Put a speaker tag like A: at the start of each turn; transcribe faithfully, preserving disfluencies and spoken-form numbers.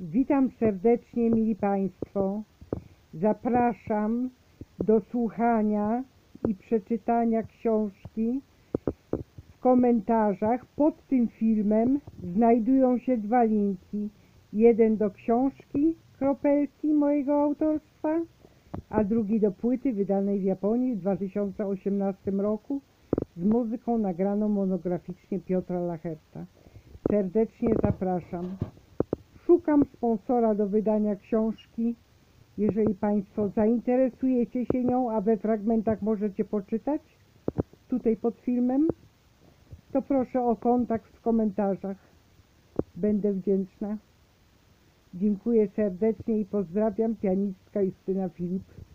A: Witam serdecznie, mili Państwo. Zapraszam do słuchania i przeczytania książki. W komentarzach pod tym filmem znajdują się dwa linki. Jeden do książki Kropelki mojego autorstwa, a drugi do płyty wydanej w Japonii w dwa tysiące osiemnastym roku z muzyką nagraną monograficznie Piotra Lacherta. Serdecznie zapraszam. Szukam sponsora do wydania książki. Jeżeli Państwo zainteresujecie się nią, a we fragmentach możecie poczytać tutaj pod filmem, to proszę o kontakt w komentarzach. Będę wdzięczna. Dziękuję serdecznie i pozdrawiam, pianistka Justyna Filip.